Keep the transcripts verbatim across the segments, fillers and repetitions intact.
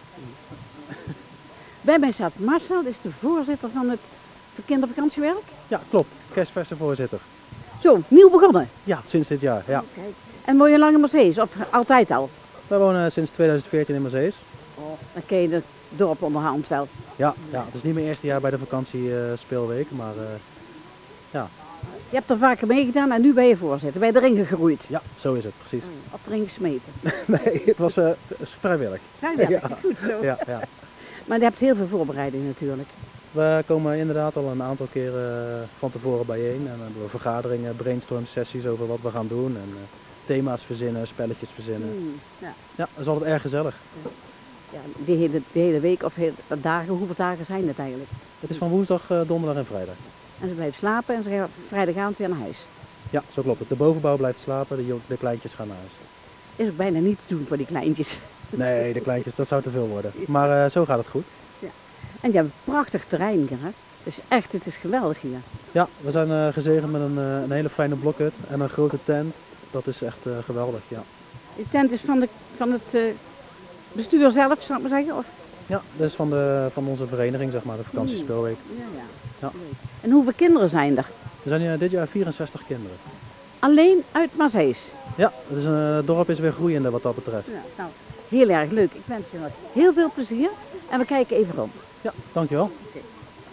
Bij mij staat Marcel, is de voorzitter van het kindervakantiewerk. Ja, klopt. Kerstverse voorzitter. Zo, nieuw begonnen. Ja, sinds dit jaar. Ja. Okay. En woon je lang in Marseilles of altijd al? Wij wonen sinds tweeduizend veertien in Marseilles. Oh, dan ken je het dorp onderhand wel. Ja, ja, het is niet mijn eerste jaar bij de vakantiespeelweek, maar uh, ja. Je hebt er vaker meegedaan en nu ben je voorzitter. Ben je erin gegroeid? Ja, zo is het, precies. Oh, of erin gesmeten? Nee, het was uh, vrijwillig. Vrijwillig, ja. goed zo. Ja, ja. Maar je hebt heel veel voorbereiding natuurlijk. We komen inderdaad al een aantal keren van tevoren bijeen en hebben we vergaderingen, brainstorm sessies over wat we gaan doen en uh, thema's verzinnen, spelletjes verzinnen. Mm, ja. ja, dat is altijd erg gezellig. Ja, ja de, hele, de hele week of heel, dagen, hoeveel dagen zijn het eigenlijk? Het is van woensdag, uh, donderdag en vrijdag. En ze blijven slapen en ze gaan vrijdagavond weer naar huis? Ja, zo klopt het. De bovenbouw blijft slapen, de, de kleintjes gaan naar huis. Is ook bijna niet te doen voor die kleintjes. Nee, de kleintjes, dat zou te veel worden. Maar uh, zo gaat het goed. Ja. En je hebt een prachtig terrein hier, hè? Dus echt, het is geweldig hier. Ja, we zijn uh, gezegend met een, uh, een hele fijne blokhut en een grote tent. Dat is echt uh, geweldig, ja. Die tent is van, de, van het uh, bestuur zelf, zou ik maar zeggen? Of? Ja, dat is van, de, van onze vereniging, zeg maar, de vakantiespeelweek. Ja, ja. Ja. En hoeveel kinderen zijn er? Er zijn uh, dit jaar vierenzestig kinderen. Alleen uit Marseilles? Ja, het, is een, het dorp is weer groeiende wat dat betreft. Ja, nou, heel erg leuk. Ik wens je nog heel veel plezier en we kijken even rond. Ja, dankjewel. Okay.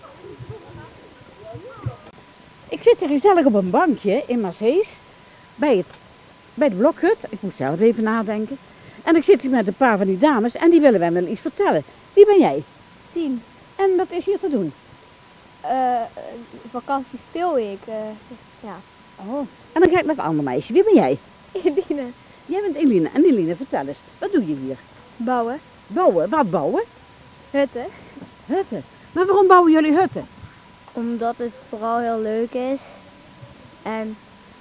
Ik zit hier gezellig op een bankje in Marseilles bij, het, bij de blokhut. Ik moet zelf even nadenken. En ik zit hier met een paar van die dames en die willen mij wel iets vertellen. Wie ben jij? Sien. En wat is hier te doen? Uh, vakantiespeelweek, uh, ja. Oh, en dan ga ik naar het andere meisje. Wie ben jij? Eline. Jij bent Eline. En Eline, vertel eens, wat doe je hier? Bouwen. Bouwen? Wat bouwen? Hutten. Hutten? Maar waarom bouwen jullie hutten? Omdat het vooral heel leuk is. En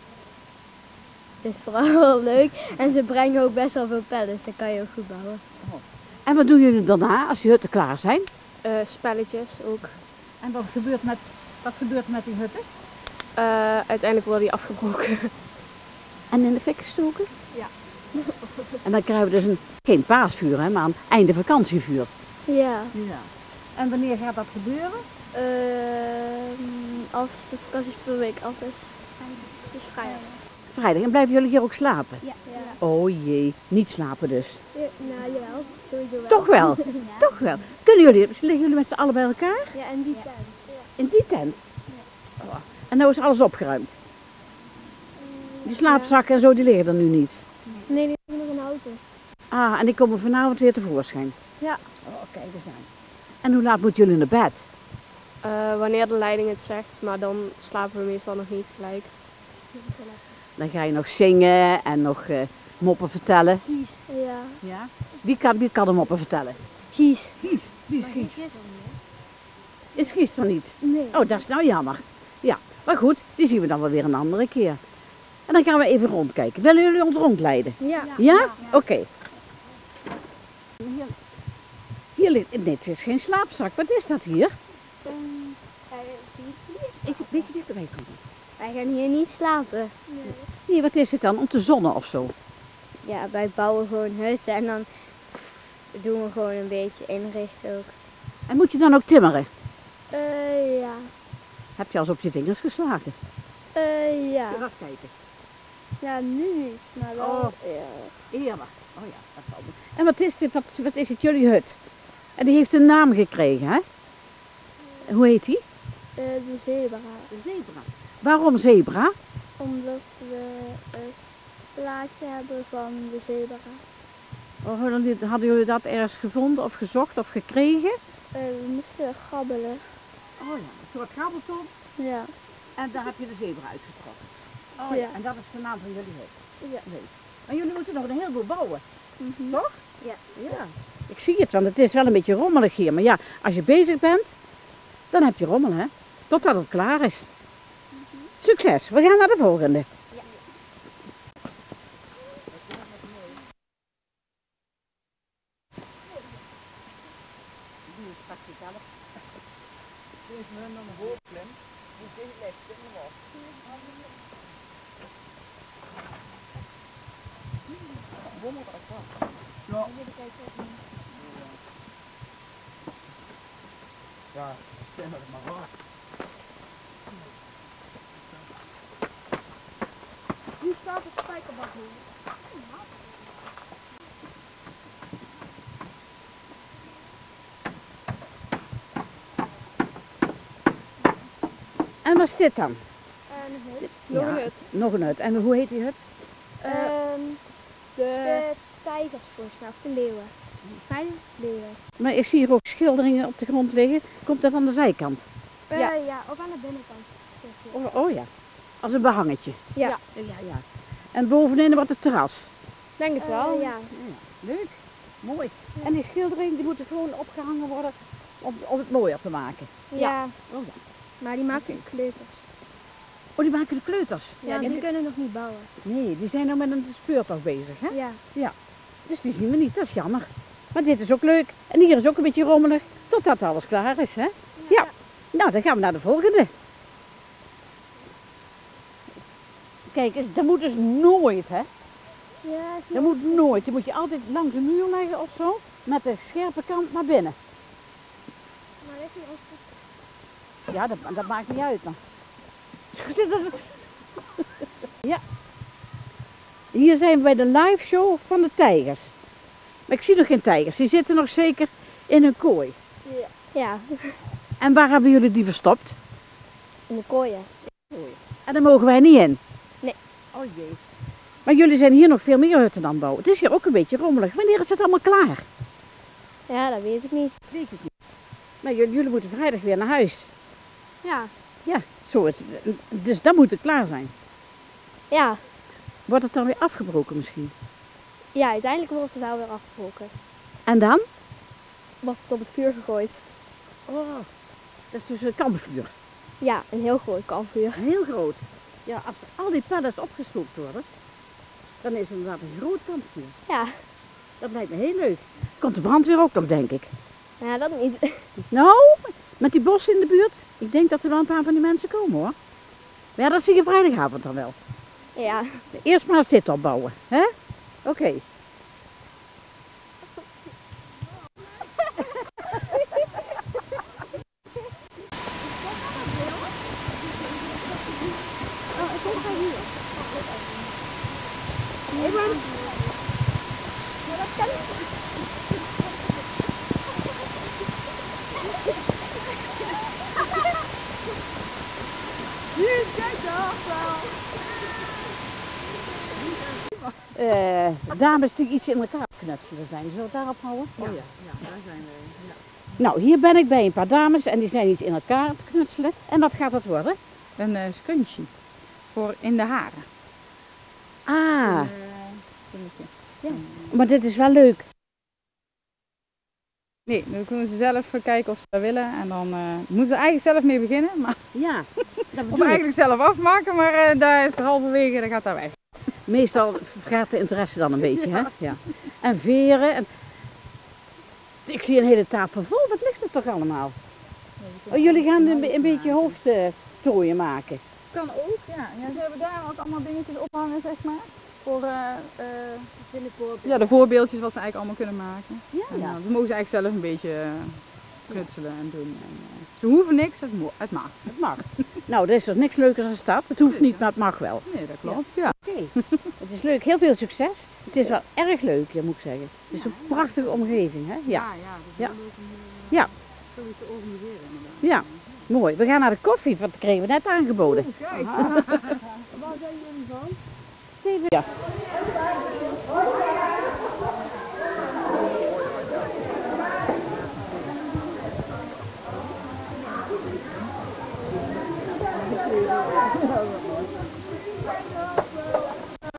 het is vooral heel leuk. En ze brengen ook best wel veel pellets, dus dan kan je ook goed bouwen. Oh. En wat doen jullie daarna als je hutten klaar zijn? Uh, spelletjes ook. En wat gebeurt met, wat gebeurt met die hutten? Uh, uiteindelijk worden die afgebroken. En in de fik gestoken? Ja. En dan krijgen we dus een, geen paasvuur, hè, maar een einde vakantievuur. Ja. Ja. En wanneer gaat dat gebeuren? Uh, als de vakantiespeelweek af is. Dus vrijdag. Vrijdag. En blijven jullie hier ook slapen? Ja. Ja. Oh jee, niet slapen dus. Ja, nou jawel, sowieso wel. Toch wel? Ja. Toch wel. Kunnen jullie, liggen jullie met z'n allen bij elkaar? Ja, in die tent. Ja. In die tent? Ja. Oh. En nou is alles opgeruimd? Die slaapzakken en zo, die liggen er nu niet? Nee, die liggen nog in de auto. Ah, en die komen vanavond weer tevoorschijn? Ja. Oh, kijk eens aan. En hoe laat moeten jullie naar bed? Uh, wanneer de leiding het zegt, maar dan slapen we meestal nog niet gelijk. Dan ga je nog zingen en nog uh, moppen vertellen. Gies. Ja. Ja? Wie kan, wie kan er moppen vertellen? Gies. Gies. Wie is Gies? Is Gies er niet? Nee. Oh, dat is nou jammer. Ja, maar goed, die zien we dan wel weer een andere keer. En dan gaan we even rondkijken. Willen jullie ons rondleiden? Ja. Ja? Ja? Ja. Oké. Okay. Hier, hier ligt, nee, het is geen slaapzak. Wat is dat hier? Um, Ik weet je dichterbij komen. Wij gaan hier niet slapen. Nee. Nee, wat is het dan? Om te zonnen of zo? Ja, wij bouwen gewoon hutten en dan doen we gewoon een beetje inrichten ook. En moet je dan ook timmeren? Uh, ja. Heb je al eens op je vingers geslagen? Uh, ja. Kun je eens kijken? Ja, nu niet, maar wel. Oh. Ja. Eerder. Oh ja, dat valt me. En wat is dit? Wat, wat is het jullie hut? En die heeft een naam gekregen, hè? Hoe heet die? Uh, de zebra. De zebra. Waarom zebra? Omdat we het plaatje hebben van de zebra. Oh, hadden jullie dat ergens gevonden of gezocht of gekregen? Uh, we moesten gabbelen. Oh ja, een soort gabbelton. Ja. En daar heb je de zebra uitgetrokken. Oh ja. Ja. En dat is de naam van jullie hut. Ja. Nee. Maar jullie moeten nog een heleboel bouwen. Mm-hmm. Toch? Ja. Ja. Ik zie het, want het is wel een beetje rommelig hier. Maar ja, als je bezig bent, dan heb je rommel, hè? Totdat het klaar is. Mm-hmm. Succes, we gaan naar de volgende. Ja. Die is straks zelf. Dit is mijn nummer hoofdklim. Die is dit ligt, dit nog op. Bommel erop. Ja. Ja, stel het maar voor. Hier staat het spijkerbak. En wat is dit dan? En een hut. Nog Ja, een hut. Nog een hut. En hoe heet die hut? Ehm, De... de tijgers volgens mij, of de leeuwen. Tijgers? Leeuwen. Maar ik zie hier ook schilderingen op de grond liggen. Komt dat aan de zijkant? Ja. Ja. ja, of aan de binnenkant. Oh, oh ja, als een behangetje. Ja. Ja. Ja, ja. En bovenin wordt het terras. Denk het Eh, wel. ja. Ja, leuk, mooi. En die schilderingen die moeten gewoon opgehangen worden om, om het mooier te maken. Ja. Oh, ja. Maar die maken kleuters. Oh, die maken de kleuters. Ja, en die die- kunnen nog niet bouwen. Nee, die zijn nou met een speurtocht bezig, hè? Ja. Dus die zien we niet, dat is jammer. Maar dit is ook leuk. En hier is ook een beetje rommelig, totdat alles klaar is, hè? Ja. Nou, dan gaan we naar de volgende. Kijk eens, dat moet dus nooit, hè? Ja, Dat moet nooit. Die moet je altijd langs de muur leggen of zo, met de scherpe kant naar binnen. maar ligt niet op. Ja, dat, dat maakt niet uit, maar. Zit dat het- Ja. Hier zijn we bij de live show van de tijgers. Maar ik zie nog geen tijgers, die zitten nog zeker in hun kooi. Ja, En waar hebben jullie die verstopt? in de kooien. En daar mogen wij niet in. Nee. Oh jee. Maar jullie zijn hier nog veel meer hutten aan het bouwen. Het is hier ook een beetje rommelig. Wanneer is het allemaal klaar? Ja, dat weet ik niet. Weet ik niet. Maar jullie, jullie moeten vrijdag weer naar huis. Ja. Ja, zo is het. Dus dan moet het klaar zijn. Ja. Wordt het dan weer afgebroken misschien? Ja, uiteindelijk wordt het wel weer afgebroken. En dan? Wordt het op het vuur gegooid. Oh, dat is dus een kampvuur. Ja, een heel groot kampvuur. Heel groot. Ja, als al die pallets opgestopt worden, dan is het inderdaad een groot kampvuur. Ja. Dat lijkt me heel leuk. Komt de brandweer ook nog, denk ik. Ja, dat niet. Nou, met die bossen in de buurt, ik denk dat er wel een paar van die mensen komen hoor. Maar ja, dat zie je vrijdagavond dan wel. Ja. Eerst maar eens dit opbouwen, hè? Oké. Eh, dames die iets in elkaar knutselen zijn, zullen we het daarop houden? Oh ja, ja, daar zijn we. Ja. Nou, hier ben ik bij een paar dames en die zijn iets in elkaar te knutselen. En wat gaat dat worden? Een uh, scrunchie voor in de haren. Ah, Een, uh, scrunchie. Ja. Maar dit is wel leuk. Nee, dan kunnen ze zelf kijken of ze dat willen en dan uh, moeten ze eigenlijk zelf mee beginnen. Maar, Ja, dat of bedoel ik. eigenlijk zelf afmaken, maar uh, daar is halverwege, dan gaat dat weg. Meestal gaat de interesse dan een beetje, hè? Ja. En veren. En... Ik zie een hele tafel vol, wat ligt er toch allemaal? Oh, jullie gaan een, een beetje hoofdtooien maken. Kan ook, ja. ja. Ze hebben daar ook allemaal dingetjes ophangen, zeg maar. Voor uh, uh, ja, de voorbeeldjes wat ze eigenlijk allemaal kunnen maken. Ja, En, ja. uh, ze mogen ze eigenlijk zelf een beetje uh, knutselen en doen. En, uh, ze hoeven niks, het, mo- het mag. Het mag. Nou, er is toch niks leukers dan stad. Het hoeft niet, maar het mag wel. Nee, dat klopt, ja. Oké, het is leuk. Heel veel succes. Het is wel erg leuk, ja, moet ik zeggen. Het is een prachtige omgeving, hè? Ja, ja, dat is Ja. heel leuk om uh, Ja. zoiets te organiseren inderdaad. ja. Mooi. We gaan naar de koffie, wat kregen we net aangeboden. Kijk. Waar zijn jullie van? Even- Ja.